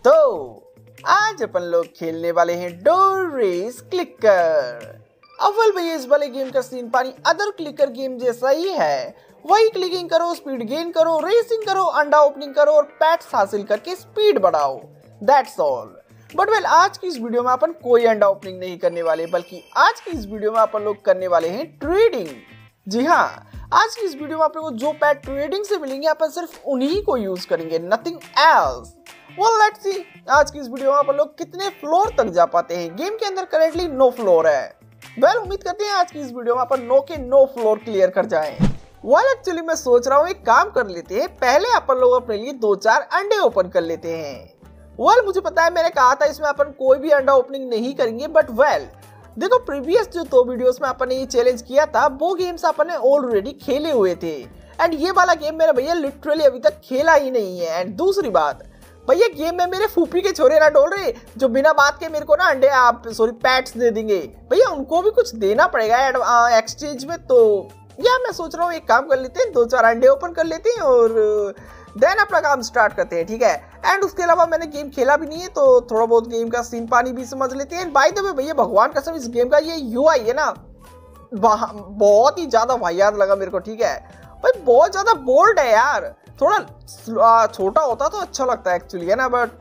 तो आज अपन लोग खेलने वाले हैं डोर रेस क्लिकर। अव्वल भैया इस वाले गेम का सीन पानी अदर क्लिकर गेम जैसा ही है। वही क्लिकिंग करो, स्पीड गेन करो, रेसिंग करो, अंडा ओपनिंग करो और पैट्स हासिल करके स्पीड बढ़ाओ। That's all. बट वेल आज की इस वीडियो में अपन कोई अंडा ओपनिंग नहीं करने वाले, बल्कि आज की इस वीडियो में अपन लोग करने वाले हैं ट्रेडिंग। जी हाँ, आज की इस वीडियो में आप लोगों को जो पैट ट्रेडिंग से मिलेंगे अपन सिर्फ उन्हीं को यूज करेंगे, nothing else. Well, let's see, आज की इस वीडियो में अपन लोग कितने फ्लोर तक जा पाते हैं। गेम के अंदर करेंटली 9 फ्लोर है। उम्मीद करते हैं आज की इस वीडियो में अपन 9 के 9 फ्लोर क्लियर कर जाएं। एक्चुअली मैं सोच रहा हूँ एक काम कर लेते हैं, पहले अपन लोग अपने लिए 2-4 अंडे ओपन कर लेते हैं। मुझे पता है मैंने कहा था इसमें अपन कोई भी अंडा ओपनिंग नहीं करेंगे, बट देखो प्रीवियस जो 2 वीडियोस में अपन ने ये चैलेंज किया था वो गेम्स अपन ने ऑलरेडी खेले हुए थे। एंड ये वाला गेम मेरा भैया लिटरली अभी तक खेला ही नहीं है। एंड दूसरी बात भैया, गेम में मेरे फूफी के छोरे ना डोल रहे जो बिना बात के मेरे को ना अंडे पैट्स दे देंगे। भैया उनको भी कुछ देना पड़ेगा एक्सचेंज में। तो या मैं सोच रहा हूँ एक काम कर लेते हैं, 2-4 अंडे ओपन कर लेते हैं और देन अपना काम स्टार्ट करते हैं, ठीक है। एंड उसके अलावा मैंने गेम खेला भी नहीं है तो थोड़ा बहुत गेम का सीन पानी भी समझ लेते हैं। बाय द वे भैया भगवान कसम इस गेम का ये यूआई है ना बहुत ही ज्यादा वाहियात लगा मेरे को, ठीक है भाई। बहुत ज्यादा बोल्ड है यार, थोड़ा छोटा होता तो अच्छा लगता है एक्चुअली, है ना। बट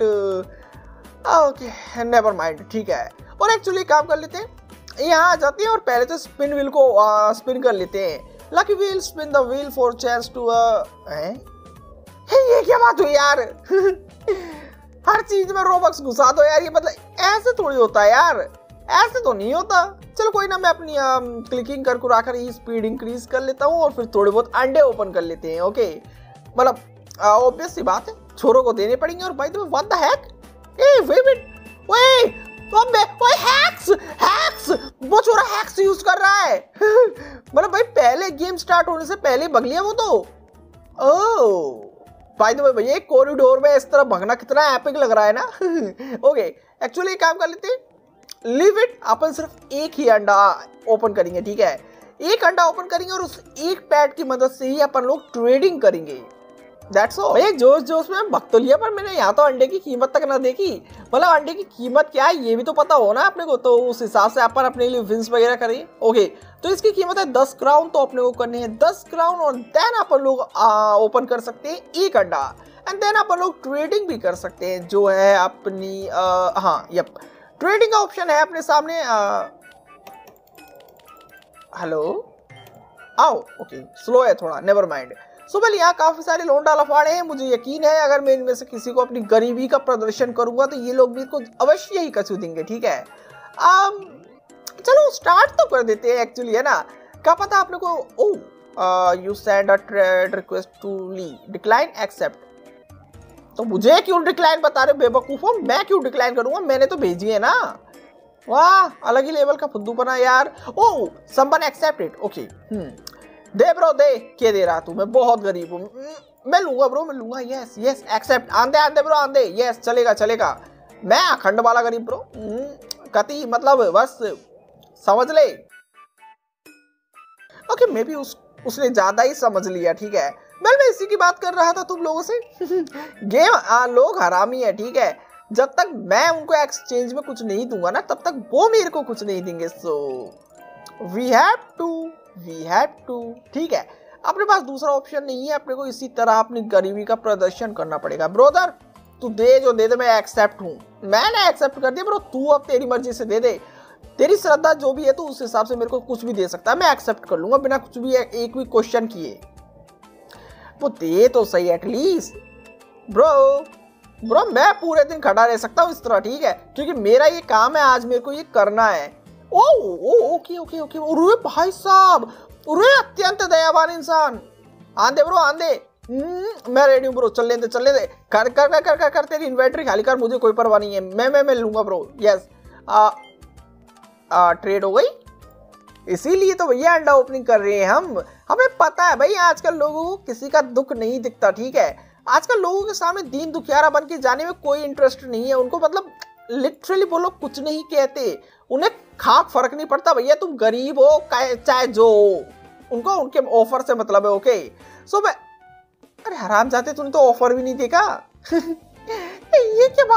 ओके नेवर माइंड, ठीक है। और एक्चुअली काम कर लेते हैं, यहाँ आ जाते हैं और पहले तो स्पिन व्हील को स्पिन कर लेते हैं। Lucky wheel spin the wheel for chance to ये क्या बात हुई यार हर चीज में रोबक्स घुसा दो यार, ये मतलब ऐसे थोड़ी होता है यार, ऐसे तो नहीं होता। चलो कोई ना, मैं अपनी क्लिकिंग कर कुराकर ये स्पीड इंक्रीज कर लेता हूँ और फिर थोड़े बहुत अंडे ओपन कर लेते हैं। ओके मतलब ऑब्वियस सी बात है, छोरों को देने पड़ेंगे। और भाई तुम्हें what the heck, a wait ओए हैक्स वो छोरा हैक्स यूज कर रहा है मतलब भाई पहले गेम स्टार्ट होने से पहले भग लिया वो तो। ओह भाई तो भैया कॉरिडोर में इस तरह भगना कितना एपिक लग रहा है ना ओके एक्चुअली काम कर लेते हैं, लीव इट। अपन सिर्फ एक ही अंडा ओपन करेंगे, ठीक है। एक अंडा ओपन करेंगे और उस एक पैड की मदद से ही अपन लोग ट्रेडिंग करेंगे। That's all. भैया जोश में भग तो लिया, पर मैंने यहाँ तो अंडे की कीमत तक ना देखी। मतलब अंडे की कीमत क्या है ये भी तो पता हो ना अपने को, तो उस हिसाब से अपन अपने लिए विंस वगैरह करें। ओके तो इसकी कीमत है 10 क्राउन, तो अपने को करने हैं 10 क्राउन और देन अपन लोग ओपन कर सकते हैं एक अंडा। एंड देन अपन लोग ट्रेडिंग भी कर सकते हैं, जो है अपनी हाँ यप ट्रेडिंग का ऑप्शन है अपने सामने। हेलो आओ, ओके स्लो है थोड़ा, नेवर माइंड। सो वेल यहाँ काफी सारे लोंडा लफाड़े हैं। मुझे यकीन है अगर मैं इनमें से किसी को अपनी गरीबी का प्रदर्शन करूंगा तो ये लोग भी इसको अवश्य ही कसूर देंगे, ठीक है। चलो स्टार्ट तो कर देते हैं एक्चुअली, है ना। क्या पता आप लोग को you send a trade request to ली डिक्लाइन एक्सेप्ट। तो मुझे क्यों डिक्लाइन बता रहे बेवकूफो, मैं क्यों डिक्लाइन करूंगा, मैंने तो भेजी है ना। वाह अलग ही लेवल का फुद्दू बना यार। ओह समवन एक्सेप्टेड, ओके दे ब्रो दे, क्या दे रहा तू, मैं बहुत गरीब हूँ, मैं लूंगा ब्रो मैं लूंगा। यस यस एक्सेप्ट, आंदे ब्रो आंदे, यस चलेगा। मैं अखंड वाला गरीब ब्रो, कति मतलब बस समझ ले। ओके मे बी उसने ज्यादा ही समझ लिया, ठीक है। मैं इसी की बात कर रहा था तुम लोगों से गेम लोग हरामी है, ठीक है। जब तक मैं उनको एक्सचेंज में कुछ नहीं दूंगा ना तब तक वो मेरे को कुछ नहीं देंगे। सो वी हैव टू, ठीक है। अपने पास दूसरा ऑप्शन नहीं है, अपने को इसी तरह अपनी गरीबी का प्रदर्शन करना पड़ेगा। ब्रोदर तू दे जो दे दे, मैं एक्सेप्ट हूँ, मैंने एक्सेप्ट कर दिया ब्रो। तू अब तेरी मर्जी से दे दे, तेरी श्रद्धा जो भी है तो उस हिसाब से मेरे को कुछ भी दे सकता है, मैं एक्सेप्ट कर लूंगा बिना कुछ भी एक भी क्वेश्चन किए। वो दे तो सही एटलीस्ट ब्रो मैं पूरे दिन खड़ा रह सकता हूँ इस तरह, ठीक है, क्योंकि मेरा ये काम है, आज मेरे को ये करना है। ओके अरे भाई साहब, अरे अत्यंत दयावान इंसान, आंदे ब्रो आंदे, मैं रेडी हूँ ब्रो, चल ले दे कर तेरी इन्वेंटरी खाली कर, मुझे कोई परवाह नहीं है, मैं लूंगा ब्रो। यस ट्रेड हो गई, इसीलिए तो भैया अंडा ओपनिंग कर रहे हैं हम। हमें पता है भाई आजकल लोगों को किसी का दुख नहीं दिखता, ठीक है। आजकल लोगों के सामने दीन दुखियारा बन के जाने में कोई इंटरेस्ट नहीं है उनको, मतलब लिटरली वो लोग कुछ नहीं कहते, उन्हें खाक फर्क नहीं पड़ता भैया तुम गरीब हो चाहे जो हो, उनको उनके ऑफर से मतलब है। ओके सो मैं अरे हराम जाते तूने तो ऑफर भी नहीं देखा ये क्या बात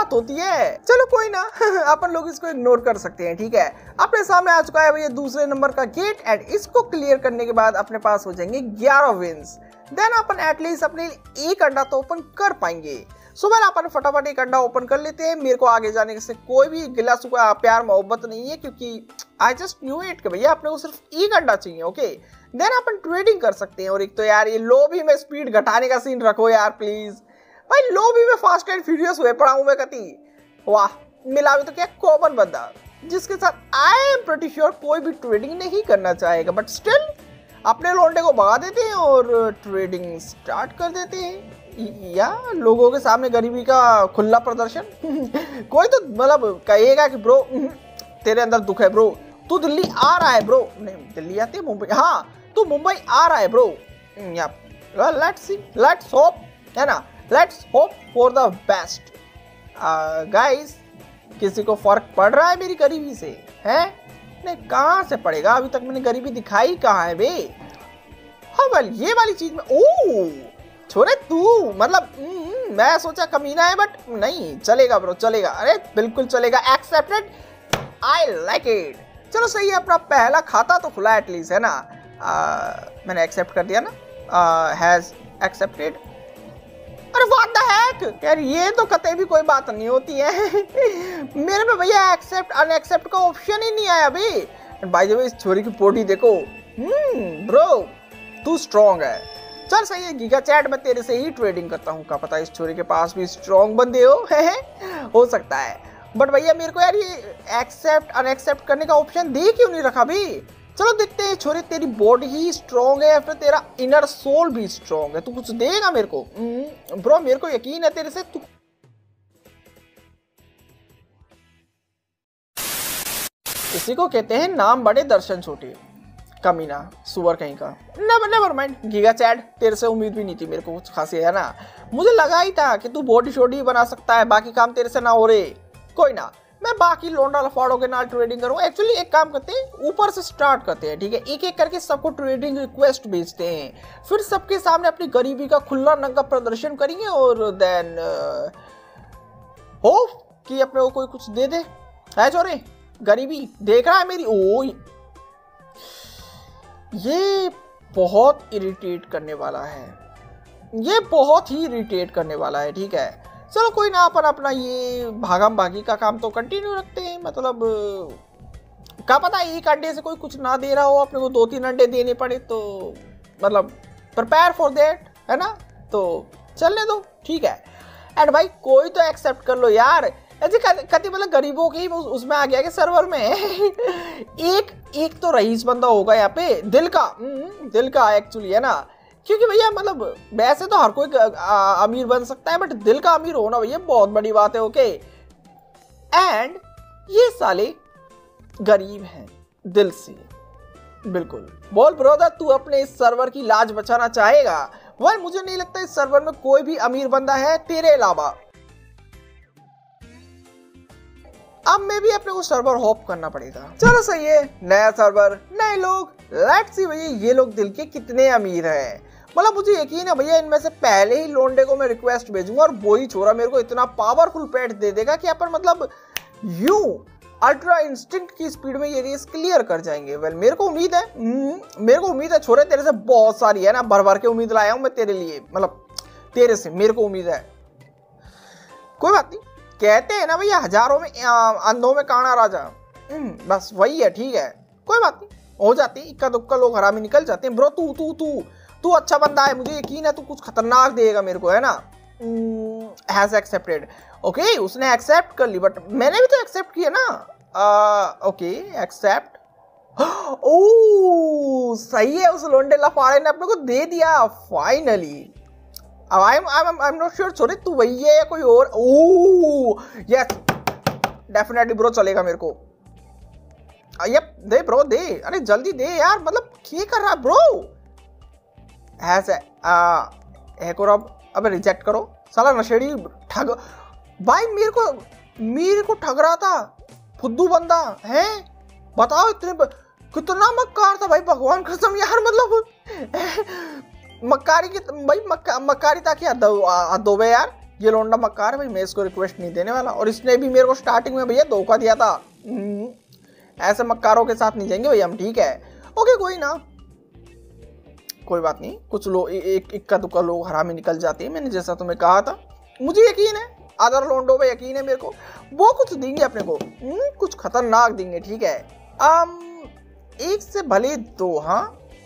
बात होती है। चलो कोई ना अपन लोग इसको इग्नोर कर सकते हैं, ठीक है। अपने सामने आ चुका है भैया दूसरे नंबर का गेट एंड इसको क्लियर करने के बाद अपने पास हो जाएंगे 11 विंस। देन अपन एटलीस्ट अपने एक अंडा तो ओपन कर पाएंगे। सो वेल अपन फटाफट एक अंडा ओपन कर लेते हैं। मेरे को आगे जाने से कोई भी गिला सुखा प्यार मोहब्बत नहीं है, क्योंकि आई जस्ट न्यू इट कि भैया अपने को सिर्फ एक अंडा चाहिए। ओके देन अपन ट्रेडिंग कर सकते हैं। और एक तो यार ये लॉबी में स्पीड घटाने का सीन रखो यार प्लीज भाई। लॉबी में फास्ट एंड फ्यूरियस हुए पड़ा हूं मैं कति। वाह मिला भी तो क्या कॉमन बंदा जिसके साथ आई एम प्रीटी श्योर कोई भी ट्रेडिंग नहीं करना चाहेगा, बट स्टिल अपने लौंडे को भगा देते हैं और ट्रेडिंग स्टार्ट कर देते हैं। या लोगों के सामने गरीबी का खुला प्रदर्शन कोई तो मतलब कहेगा कि ब्रो तेरे अंदर दुख है ब्रो, तू दिल्ली आ रहा है ब्रो। नहीं दिल्ली आती है मुंबई, हाँ तू मुंबई आ रहा है bro. Let's see let's hope है ना, let's hope for the best. Guys किसी को फर्क पड़ रहा है मेरी गरीबी से है? नहीं कहाँ से पड़ेगा, अभी तक मैंने गरीबी दिखाई कहाँ है बे। हाँ वेल ये वाली चीज में ओ छोरे तू मतलब मैं सोचा कमीना है, बट नहीं चलेगा ब्रो चलेगा। अरे बिल्कुल चलेगा, एक्सेप्टेड, आई लाइक इट। चलो सही है, अपना पहला खाता तो खुला एटलीस्ट है ना। मैंने एक्सेप्ट कर दिया ना, हैज एक्सेप्टेड। अरे व्हाट द हेक यार, ये तो कतई भी कोई बात नहीं होती है मेरे में भैया एक्सेप्ट अनएक्सेप्ट का ऑप्शन ही नहीं आया अभी। बाय द वे इस छोरी की पोटी देखो, ब्रो तू स्ट्रॉन्ग है। चल सही है गीगा चैट, मैं तेरे से ही ट्रेडिंग करता हूँ। क्या पता इस छोरी के पास भी स्ट्रॉन्ग बंदे हो सकता है। बट भैया मेरे को यार ये एक्सेप्ट अनएक्सेप्ट करने का ऑप्शन दे क्यों नहीं रखा भी। चलो देखते हैं छोरे तेरी बॉडी ही स्ट्रॉन्ग है या फिर तेरा इनर सोल भी स्ट्रॉन्ग है, तू कुछ देगा मेरे को। ब्रो मेरे को यकीन है तेरे से तू। इसी को कहते हैं नाम बड़े दर्शन छोटे, कमीना सुअर कहीं का। नेवर माइंड गीगा चैट, तेरे से उम्मीद भी नहीं थी मेरे को कुछ खासी है ना। मुझे लगा ही था कि तू बॉडी शॉडी बना सकता है, बाकी काम तेरे से ना हो रहे। कोई ना, मैं बाकी लोंडा लफाड़ों के नाल ट्रेडिंग करूंगा। एक्चुअली एक काम करते हैं, ऊपर से स्टार्ट करते हैं, ठीक है। एक एक करके सबको ट्रेडिंग रिक्वेस्ट भेजते हैं, फिर सबके सामने अपनी गरीबी का खुला नंगा प्रदर्शन करेंगे और देन होप कि अपने को कोई कुछ दे दे। है छोरे गरीबी देख रहा है मेरी। ओ ये बहुत इरिटेट करने वाला है, ये बहुत ही इरिटेट करने वाला है, ठीक है। चलो कोई ना, अपन अपना ये भागम भागी का काम तो कंटिन्यू रखते हैं। मतलब क्या पता एक अंडे से कोई कुछ ना दे रहा हो, अपने को 2-3 अंडे देने पड़े, तो मतलब प्रिपेयर फॉर दैट है ना। तो चलने दो ठीक है। एंड भाई कोई तो एक्सेप्ट कर लो यार। ऐसे कति मतलब गरीबों के ही उसमें आ गया कि सर्वर में एक तो रईस बंदा होगा यहाँ पे, दिल का एक्चुअली है ना। क्योंकि भैया मतलब वैसे तो हर कोई अमीर बन सकता है, बट दिल का अमीर होना भैया बहुत बड़ी बात है। ओके एंड ये साले गरीब हैं दिल से, बिल्कुल। बोल ब्रोदर तू अपने इस सर्वर की लाज बचाना चाहेगा? वेल मुझे नहीं लगता इस सर्वर में कोई भी अमीर बंदा है तेरे अलावा। अब में भी अपने को सर्वर होप करना पड़ेगा। चलो सही है, नया सर्वर नए लोग, लेट्स सी भैया ये लोग दिल के कितने अमीर हैं। मतलब मुझे यकीन है भैया इनमें से पहले ही लोंडे को मैं रिक्वेस्ट भेजूंगा और वही छोरा मेरे को इतना पावरफुल पेट दे देगा कि अपन मतलब यूं अल्ट्रा इंस्टिंक्ट की स्पीड में ये रेस क्लियर कर जाएंगे। वेल मेरे को उम्मीद है छोरे तेरे से बहुत सारी है ना, भर भर के उम्मीद लाया हूं मैं तेरे लिए, मतलब तेरे से मेरे को उम्मीद है। कोई बात नहीं, कहते हैं ना भैया हजारों में अंधों में काना राजा, बस वही है, ठीक है। कोई बात नहीं, हो जाती इक्का दुक्का लोग हरामी निकल जाते हैं। ब्रो तू तू तू तू अच्छा बंदा है, मुझे यकीन है तू कुछ खतरनाक देगा मेरे को है ना। हैज एक्सेप्टेड, ओके उसने एक्सेप्ट कर ली, बट मैंने भी तो एक्सेप्ट किया ना। Okay accept. ओह सही है, उस लोंडे लफाड़े ने अपने को दे दिया फाइनली। अब आई एम नॉट श्योर छोरे तू वही है या कोई और। ओह यस डेफिनेटली ब्रो चलेगा मेरे को। यप दे ब्रो दे, अरे जल्दी दे यार, मतलब क्या कर रहा है ब्रो। है करो अब रिजेक्ट करो, साला नशेड़ी ठग भाई मेरे को ठग रहा था फुद्दू बंदा है। बताओ कितना मक्कार था भाई, भगवान कसम यार। मतलब मक्कारी की भाई मक्कारी था कि हद हो यार, ये लोंडा मक्कार है भाई, मैं इसको रिक्वेस्ट नहीं देने वाला। और इसने भी मेरे को स्टार्टिंग में भैया धोखा दिया था। ऐसे मक्कारों के साथ नहीं जाएंगे भैया हम, ठीक है। ओके कोई ना, कोई बात नहीं। कुछ लोग एक इक्का दुक्का लोग हरामी निकल जाते हैं, मैंने जैसा तुम्हें कहा था। मुझे यकीन है, अदर लोंडो पे यकीन है मेरे को, वो कुछ देंगे अपने को, कुछ खतरनाक देंगे, ठीक है। एक से भले दो, हाँ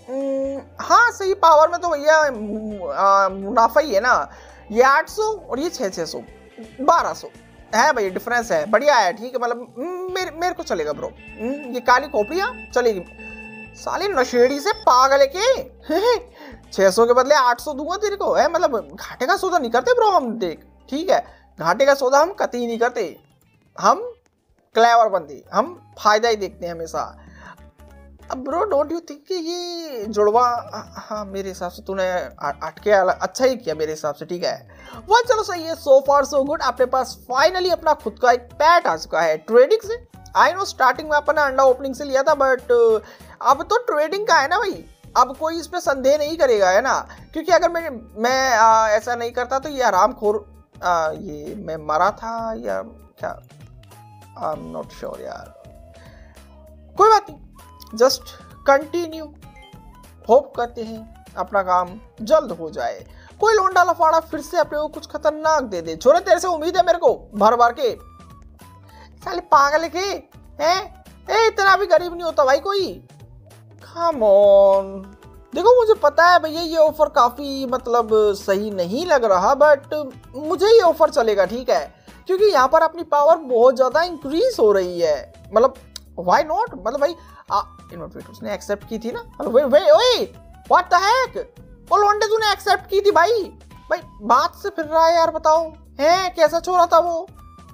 हाँ सही पावर में तो भैया मुनाफा ही है ना। ये 800 और ये 600 1200 है भाई, डिफरेंस है, बढ़िया है, ठीक है। मतलब मेरे को चलेगा ब्रो। ये काली कॉपियाँ चलेगी। साले नशेड़ी से पागल है के 600 के बदले 800 दूंगा तेरे को, है मतलब घाटे का सौदा नहीं करते ब्रो हम, देख ठीक है। घाटे का सौदा हम कतई नहीं करते, हम क्लेवर बंदे, हम फायदा ही देखते हैं हमेशा। अब ब्रो डोंट यू थिंक कि ये जुड़वा, हाँ मेरे हिसाब से तूने अटके अच्छा ही किया मेरे हिसाब से, ठीक है। वह चलो सही है, सो फार सो गुड। अपने पास फाइनली अपना खुद का एक पैट आ चुका है ट्रेडिंग से। आई नो स्टार्टिंग में अपन ने अंडा ओपनिंग से लिया था, बट अब तो ट्रेडिंग का है ना भाई, अब कोई इस पे संदेह नहीं करेगा, है ना। क्योंकि अगर मैं ऐसा नहीं करता तो ये आरामखोर, ये मैं मरा था या क्या, आई एम नॉट श्योर यार। कोई बात नहीं, जस्ट कंटिन्यू, होप करते हैं अपना काम जल्द हो जाए। कोई लोंडा लफाड़ा फिर से अपने को कुछ खतरनाक दे दे। छोरे तेरे से उम्मीद है मेरे को भर भर के, साले पागल के हैं। इतना भी गरीब नहीं होता भाई कोई, कम ऑन। देखो मुझे पता है भैया ये ऑफर काफी मतलब सही नहीं लग रहा, बट मुझे ये ऑफर चलेगा, ठीक है। क्योंकि यहाँ पर अपनी पावर बहुत ज्यादा इंक्रीज हो रही है, मतलब व्हाई नॉट। मतलब भाई इन्वाइट उसने एक्सेप्ट की थी ना, ओए व्हाट द हेक, वो लोंडे तूने एक्सेप्ट की थी भाई बात से फिर रहा है यार, बताओ हैं कैसा छोरा था वो।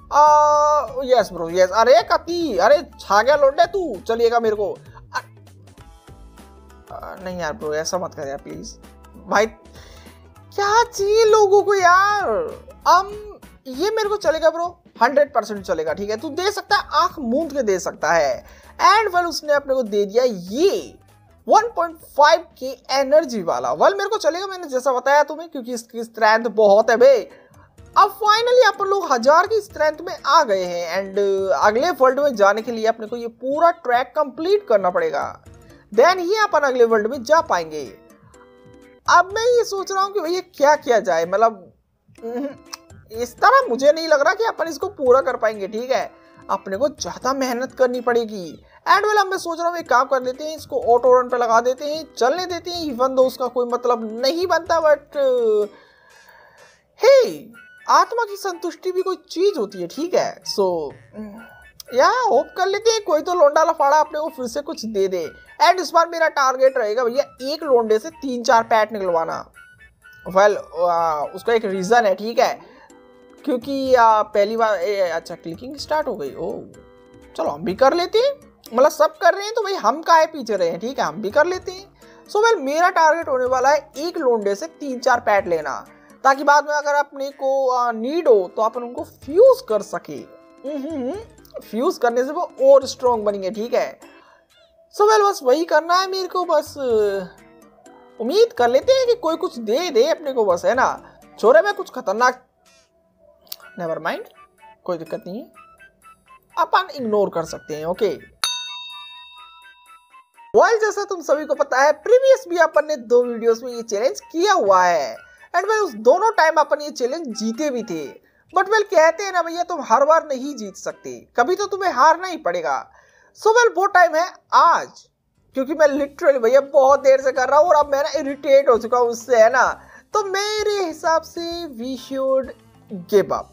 Yes bro yes. अरे कती, अरे छा गया लोंडे तू, चलिएगा मेरे को। नहीं यार ब्रो ऐसा मत कर यार प्लीज भाई, क्या चाहिए लोगों को यार। ये मेरे को चलेगा ब्रो, 100% चलेगा, ठीक है। तू दे सकता है, आंख मूंद के दे सकता है। एंड वेल उसने अपने को दे दिया ये 1.5 के एनर्जी वाला। वेल मेरे को चलेगा, मैंने जैसा बताया तुम्हें, क्योंकि इसकी स्ट्रेंथ बहुत है भाई। अब फाइनली अपन लोग 1000 की स्ट्रेंथ में आ गए हैं। एंड अगले वर्ल्ड में जाने के लिए अपने को ये पूरा ट्रैक कंप्लीट करना पड़ेगा, देन ही अपन अगले वर्ल्ड में जा पाएंगे। अब मैं ये सोच रहा हूँ कि भैया क्या किया जाए, मतलब इस तरह मुझे नहीं लग रहा कि अपन इसको पूरा कर पाएंगे, ठीक है। अपने को ज्यादा मेहनत करनी पड़ेगी। एंड वेल अब मैं सोच रहा हूँ एक काम कर लेते हैं, इसको ऑटो रन पे लगा देते हैं, चलने देते हैं, इवन दो उसका कोई मतलब नहीं बनता, बट हे आत्मा की संतुष्टि भी कोई चीज होती है, ठीक है। सो या होप कर लेते हैं कोई तो लोंडा लफाड़ा अपने को फिर से कुछ दे दे। एंड इस बार मेरा टारगेट रहेगा भैया एक लोंडे से 3-4 पैट निकलवाना। वेल उसका एक रीजन है, ठीक है, क्योंकि पहली बार अच्छा क्लिकिंग स्टार्ट हो गई। ओ चलो हम भी कर लेते हैं, मतलब सब कर रहे हैं तो भाई हम काहे पीछे रहे हैं, ठीक है, हम भी कर लेते हैं। सो वेल मेरा टारगेट होने वाला है एक लोंडे से 3-4 पैट लेना, ताकि बाद में अगर अपने को नीड हो तो अपन उनको फ्यूज कर सके। फ्यूज करने से वो और स्ट्रॉन्ग बनेंगे, ठीक है। सो वेल बस वही करना है मेरे को, बस उम्मीद कर लेते हैं कि कोई कुछ दे दे अपने को, बस है ना। छोरे में कुछ खतरनाक, नेवर माइंड, कोई दिक्कत नहीं है, अपन इग्नोर कर सकते हैं, ओके। वेल जैसा तुम सभी को पता है प्रीवियस भी अपन ने 2 वीडियोस में ये चैलेंज किया हुआ है। एंड वेल उस दोनों टाइम अपन ये चैलेंज जीते भी थे, बट वेल कहते हैं ना भैया तुम हर बार नहीं जीत सकते, कभी तो तुम्हें हारना ही पड़ेगा। सो वेल वो टाइम है आज, क्योंकि मैं लिटरली भैया बहुत देर से कर रहा हूँ और अब मैं ना इरिटेट हो चुका हूँ उससे, है ना। तो मेरे हिसाब से we should give up.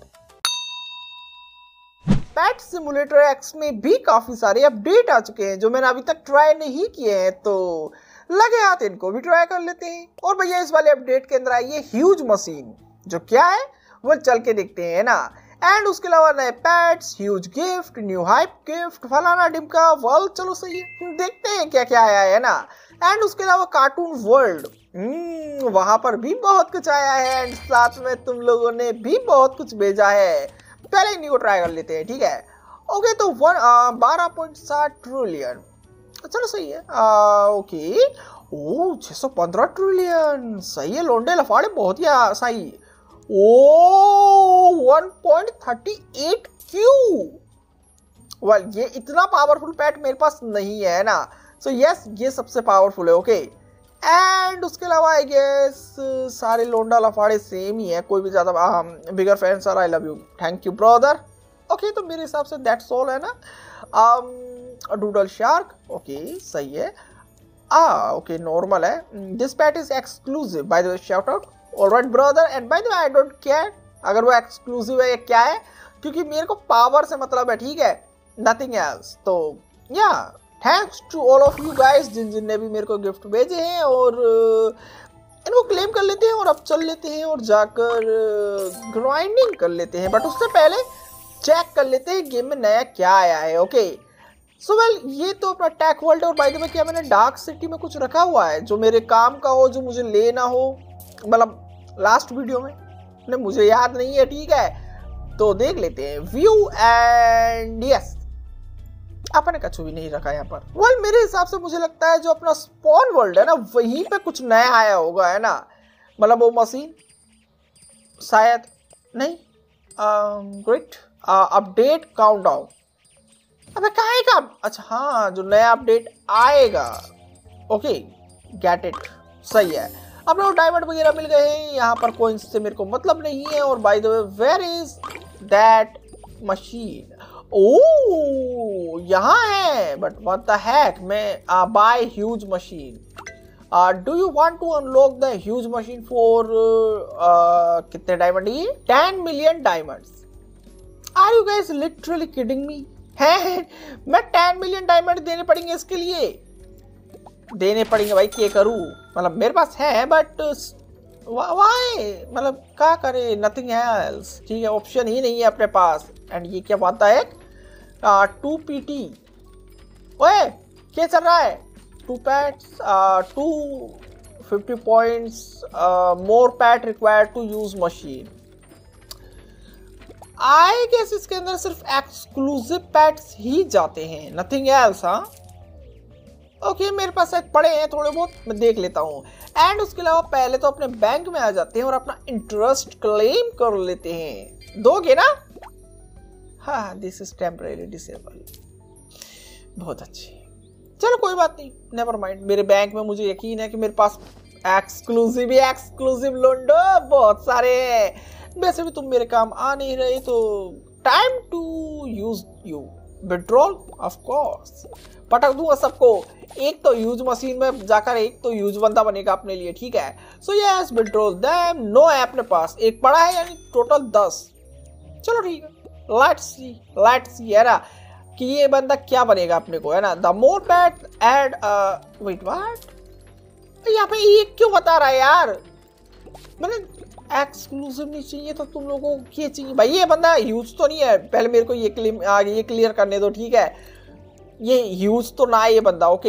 Pet simulator X में भी काफी सारे अपडेट आ चुके हैं जो मैंने अभी तक ट्राई नहीं किए हैं, तो लगे हाथ इनको भी ट्राई कर लेते हैं। और भैया इस वाले अपडेट के अंदर आई है ह्यूज मशीन, जो क्या है वो चल के देखते हैं ना। एंड उसके अलावा नए pets, huge gift, new hype gift, फलाना डिमका, वर्ल्ड चलो सही है, देखते हैं क्या क्या आया है ना। एंड उसके अलावा कार्टून वर्ल्ड, वहां पर भी बहुत कुछ आया है। एंड साथ में तुम लोगों ने भी बहुत कुछ भेजा है, पहले इन्हीं को ट्राई कर लेते हैं, ठीक है। ओके तो 12.7 ट्रिलियन, चलो सही है। ओके 615 ट्रिलियन, सही है लोंडे लफाड़े, बहुत ही सही। ओ 1.38 क्यू। वेल ये इतना पावरफुल पेट मेरे पास नहीं है ना, सो यस ये सबसे पावरफुल है। ओके एंड उसके अलावा आई गेस सारे लोंडा लफाड़े सेम ही है, कोई भी ज्यादा bigger fan sir, I love you, thank you brother. Okay तो मेरे हिसाब से दैट्स ऑल है ना। डूडल शार्क ओके सही है। ओके नॉर्मल है। This pet is exclusive by the way, shout out. Alright brother, and by the way I don't care अगर वो एक्सक्लूसिव है या क्या है, क्योंकि मेरे को पावर से मतलब है, ठीक है, नथिंग एल्स। तो yeah thanks to all of you guys जिन ने भी मेरे को गिफ्ट भेजे हैं, और इनको क्लेम कर लेते हैं और अब चल लेते हैं और जाकर ग्राइंडिंग कर लेते हैं। बट उससे पहले चेक कर लेते हैं गेम में नया क्या आया है। ओके सो वेल ये तो अपना टैक वर्ल्ड, और बाय द वे क्या मैंने डार्क सिटी में कुछ रखा हुआ है जो मेरे काम का हो, जो मुझे लेना हो, मतलब लास्ट वीडियो में ने मुझे याद नहीं है, ठीक है, तो देख लेते हैं व्यू। एंड यस अपने कछु भी नहीं रखा यहाँ पर। वेल मेरे हिसाब से मुझे लगता है जो अपना स्पॉन वर्ल्ड है ना वहीं पे कुछ नया आया होगा, है ना, मतलब वो मशीन शायद नहीं। ग्रेट अपडेट काउंटडाउन, अबे काहे का, अच्छा हाँ जो नया अपडेट आएगा। ओके गेट इट, सही है। अब लोग डायमंड वगैरह मिल गए हैं, यहाँ पर कोइंस से मेरे को मतलब नहीं है। और by the way where is that machine, oh यहाँ है, बट व्हाट द हेक, मैं buy huge machine. Do you want to unlock the huge machine for कितने डायमंड, ये 10 million diamonds. Are you guys literally kidding me? है मैं 10 million diamond देने पड़ेंगे इसके लिए, देने पड़ेंगे भाई, क्या करूं, मतलब मेरे पास है बट वाई, मतलब क्या करे, नथिंग एल्स, ठीक है, ऑप्शन ही नहीं है अपने पास। एंड ये क्या बात है, 2 PT, ओए क्या चल रहा है, 2 pets 250 points, more pet required to use machine. I guess इसके अंदर सिर्फ एक्सक्लूसिव पैट्स ही जाते हैं, नथिंग एल्स। हाँ ओके मेरे पास शायद पड़े हैं थोड़े बहुत, मैं देख लेता हूँ। एंड उसके अलावा पहले तो अपने बैंक में आ जाते हैं और अपना इंटरेस्ट क्लेम कर लेते हैं। दोगे ना? हाँ दिस इज टेम्परेरी डिसेबल, बहुत अच्छी, चलो कोई बात नहीं, नेवर माइंड। मेरे बैंक में मुझे यकीन है कि मेरे पास एक्सक्लूसिव लोंडो बहुत सारे हैं। वैसे भी तुम मेरे काम आ नहीं रहे, तो time to use you, withdrawal of course, पटक दूंगा सबको। एक तो यूज मशीन में जाकर एक तो यूज बंदा बनेगा अपने लिए, ठीक है। So yes withdrawal them, no है अपने पास, एक पड़ा है यानी टोटल 10। चलो ठीक है, लेट्स सी है ना कि ये बंदा क्या बनेगा अपने को, है ना। The more pet add wait what, यहाँ पे एक क्यों बता रहा है यार, मैंने एक्सक्लूसिव नहीं चाहिए तो तुम लोगों को क्या चाहिए भाई, ये बंदा ह्यूज तो नहीं है, पहले मेरे को ये क्लियर करने दो, ठीक है, ये ह्यूज तो ना है ये बंदा। ओके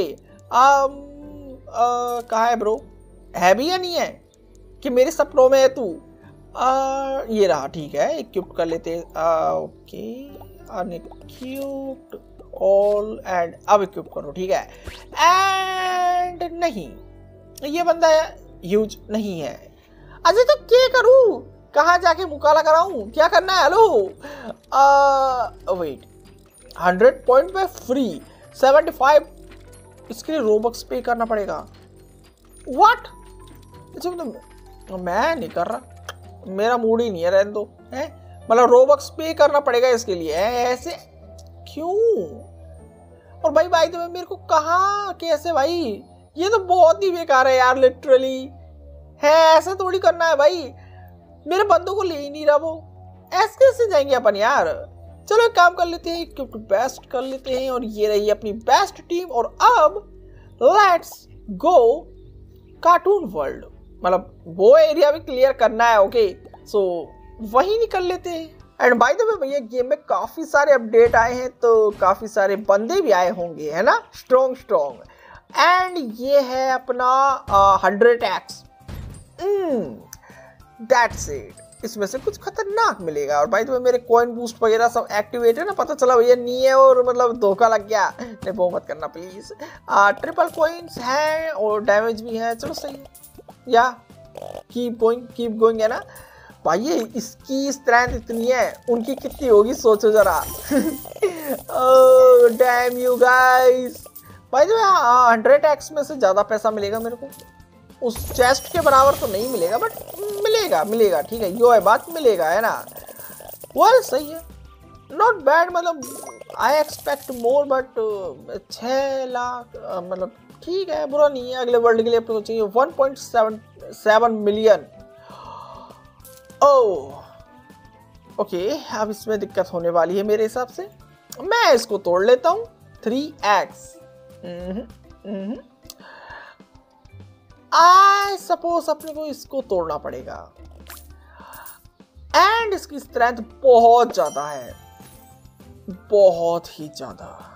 कहाँ है ब्रो, है भी या नहीं है कि मेरे सपनों में है तू? ये रहा, ठीक है, इक्विप कर लेते। ओके अनइक्विप्ड ऑल, एंड अब इक्विप करो, ठीक है। एंड नहीं ये बंदा ह्यूज नहीं है। अजय तो क्या करूं, कहाँ जाके मुकाला कराऊं, क्या करना है? हेलो वेट, 100 पॉइंट पे फ्री, 75 इसके लिए रोबक्स पे करना पड़ेगा। व्हाट, अच्छा मैं नहीं कर रहा, मेरा मूड ही नहीं है, रहने दो, है मतलब रोबक्स पे करना पड़ेगा इसके लिए, है ऐसे क्यों? और भाई भाई तो मेरे को कहाँ कैसे भाई, ये तो बहुत ही बेकार है यार, लिटरली है, ऐसा थोड़ी करना है भाई, मेरे बंदों को ले ही नहीं रहा वो, ऐसे कैसे जाएंगे अपन यार। चलो एक काम कर लेते हैं, क्योंकि बेस्ट कर लेते हैं, और ये रही अपनी बेस्ट टीम। और अब लेट्स गो कार्टून वर्ल्ड, मतलब वो एरिया भी क्लियर करना है। ओके सो वही निकल लेते हैं। एंड बाय द वे भैया गेम में काफी सारे अपडेट आए हैं, तो काफी सारे बंदे भी आए होंगे, है ना, स्ट्रॉन्ग। एंड ये है अपना 100x, दैट्स इट, इसमें से कुछ खतरनाक मिलेगा। और भाई तो मेरे कॉइन बूस्ट वगैरह सब एक्टिवेट है ना, पता चला भैया नहीं है और मतलब धोखा लग गया, नहीं वो मत करना प्लीज। ट्रिपल कॉइन्स हैं और डैमेज भी है, चलो सही है, या कीप गोइंग है ना। भाई ये इसकी स्ट्रेंथ इतनी है, उनकी कितनी होगी सोचो जरा। Oh damn you guys. भाई जो 100x में से ज्यादा पैसा मिलेगा मेरे को, उस चेस्ट के बराबर तो नहीं मिलेगा बट मिलेगा ठीक है, यो है बात, मिलेगा है ना। वेल सही है, नॉट बैड, मतलब I expect more but 6 lakh मतलब ठीक है, बुरा नहीं है। अगले वर्ल्ड के लिए आपको चाहिए 1.7 मिलियन। ओह ओके, अब इसमें दिक्कत होने वाली है मेरे हिसाब से। मैं इसको तोड़ लेता हूँ 3x। आई सपोज अपने को इसको तोड़ना पड़ेगा। एंड इसकी स्ट्रेंथ बहुत ज्यादा है, बहुत ही ज्यादा।